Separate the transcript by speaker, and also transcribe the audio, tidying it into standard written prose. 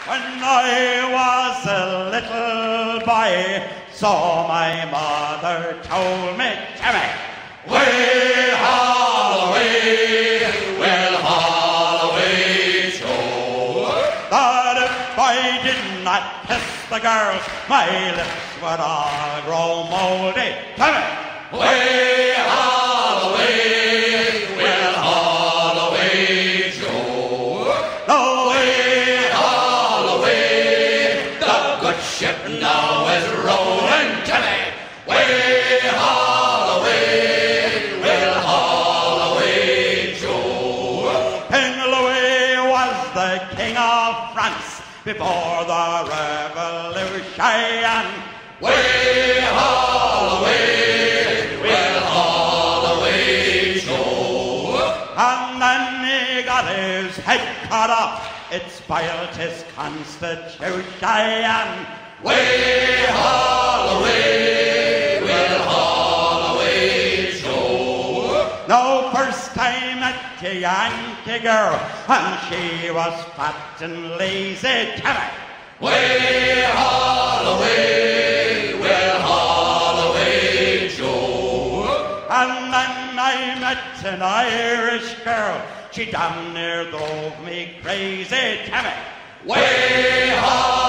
Speaker 1: When I was a little boy, so my mother told me, Jimmy,
Speaker 2: Way Holloway, will Holloway show.
Speaker 1: that if I did not kiss the girls, my lips would all grow moldy. Jimmy,
Speaker 2: Way Holloway, will Holloway show.
Speaker 1: no
Speaker 2: Way Holloway, the good ship now is rolling, Jimmy. Way Holloway, will Holloway show.
Speaker 1: King Louis was the king of France before the Revolution.
Speaker 2: Way Holloway, will Holloway show.
Speaker 1: And then he got his head cut off. It spoiled his constitution.
Speaker 2: Way Holloway, will Holloway show.
Speaker 1: No, first I met a Yankee girl, and she was fat and lazy. Jimmy,
Speaker 2: Way Holloway, will Holloway show.
Speaker 1: and then I met an Irish girl. She damn near drove me crazy. Jimmy,
Speaker 2: Way Holloway.